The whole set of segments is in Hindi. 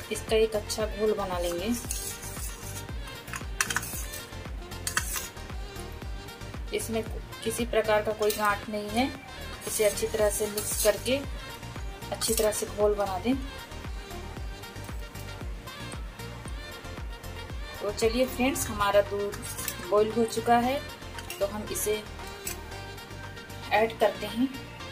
इसका एक अच्छा घोल बना लेंगे। इसमें किसी प्रकार का कोई गांठ नहीं है। इसे अच्छी तरह से मिक्स करके अच्छी तरह से घोल बना दें। तो चलिए फ्रेंड्स, हमारा दूध बॉईल हो चुका है, तो हम इसे ऐड करते हैं।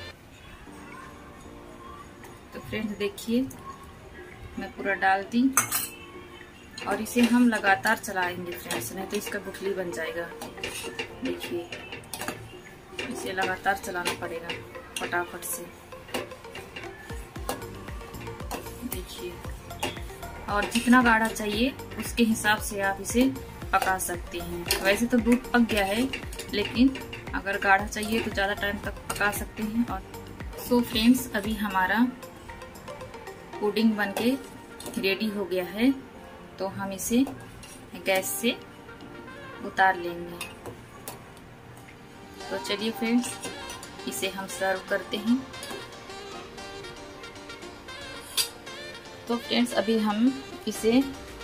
तो फ्रेंड्स देखिए, मैं पूरा डाल दी और इसे हम लगातार चलाएंगे फ्रेंड्स, नहीं तो इसका गुठली बन जाएगा। देखिए, इसे लगातार चलाना पड़ेगा फटाफट से। देखिए, और जितना गाढ़ा चाहिए उसके हिसाब से आप इसे पका सकते हैं। वैसे तो दूध पक गया है, लेकिन अगर गाढ़ा चाहिए तो ज़्यादा टाइम तक पका सकते हैं। और सो फ्रेंड्स, अभी हमारा पुडिंग बनके रेडी हो गया है, तो हम इसे गैस से उतार लेंगे। तो चलिए फ्रेंड्स, इसे हम सर्व करते हैं। तो फ्रेंड्स, अभी हम इसे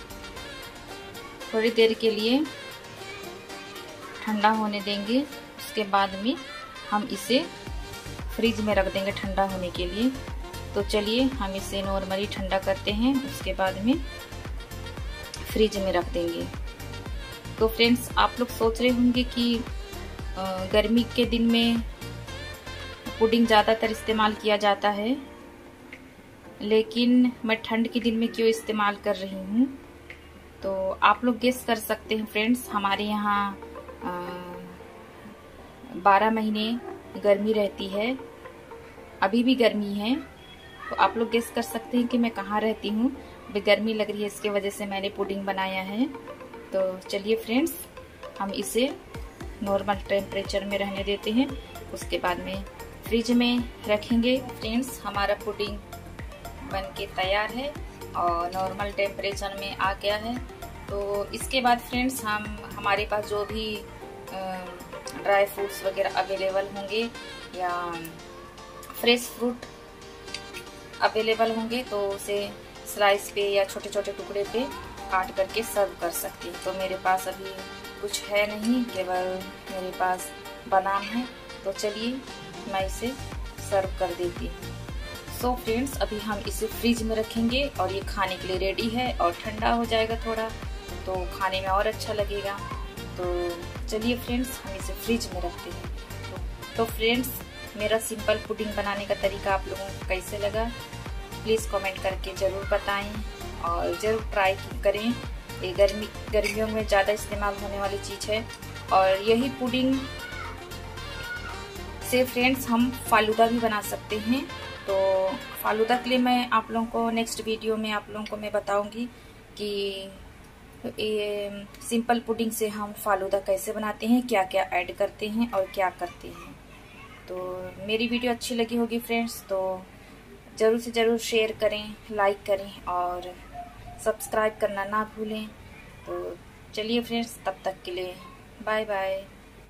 थोड़ी देर के लिए ठंडा होने देंगे। उसके बाद में हम इसे फ्रिज में रख देंगे ठंडा होने के लिए। तो चलिए हम इसे नॉर्मली ठंडा करते हैं, उसके बाद में फ्रिज में रख देंगे। तो फ्रेंड्स, आप लोग सोच रहे होंगे कि गर्मी के दिन में पुडिंग ज़्यादातर इस्तेमाल किया जाता है, लेकिन मैं ठंड के दिन में क्यों इस्तेमाल कर रही हूँ, तो आप लोग गेस कर सकते हैं फ्रेंड्स। हमारे यहाँ 12 महीने गर्मी रहती है, अभी भी गर्मी है। तो आप लोग गेस कर सकते हैं कि मैं कहाँ रहती हूँ। अभी गर्मी लग रही है, इसके वजह से मैंने पुडिंग बनाया है। तो चलिए फ्रेंड्स, हम इसे नॉर्मल टेम्परेचर में रहने देते हैं, उसके बाद में फ्रिज में रखेंगे। फ्रेंड्स, हमारा पुडिंग बनके तैयार है और नॉर्मल टेम्परेचर में आ गया है। तो इसके बाद फ्रेंड्स, हमारे पास जो भी ड्राई फ्रूट्स वगैरह अवेलेबल होंगे या फ्रेश फ्रूट अवेलेबल होंगे, तो उसे स्लाइस पे या छोटे छोटे टुकड़े पे काट करके सर्व कर सकते हैं। तो मेरे पास अभी कुछ है नहीं, केवल मेरे पास बादाम है। तो चलिए मैं इसे सर्व कर देती हूँ। सो फ्रेंड्स, अभी हम इसे फ्रिज में रखेंगे और ये खाने के लिए रेडी है, और ठंडा हो जाएगा थोड़ा तो खाने में और अच्छा लगेगा। तो चलिए फ्रेंड्स, हम इसे फ्रिज में रखते हैं। तो फ्रेंड्स, मेरा सिंपल पुडिंग बनाने का तरीका आप लोगों को कैसे लगा, प्लीज़ कमेंट करके ज़रूर बताएं और ज़रूर ट्राई करें। ये गर्मियों में ज़्यादा इस्तेमाल होने वाली चीज़ है। और यही पुडिंग से फ्रेंड्स हम फालूदा भी बना सकते हैं। तो फालूदा के लिए मैं आप लोगों को नेक्स्ट वीडियो में आप लोगों को मैं बताऊंगी कि ये सिंपल पुडिंग से हम फालूदा कैसे बनाते हैं, क्या क्या ऐड करते हैं और क्या करते हैं। तो मेरी वीडियो अच्छी लगी होगी फ्रेंड्स, तो ज़रूर से ज़रूर शेयर करें, लाइक करें और सब्सक्राइब करना ना भूलें। तो चलिए फ्रेंड्स, तब तक के लिए बाय बाय।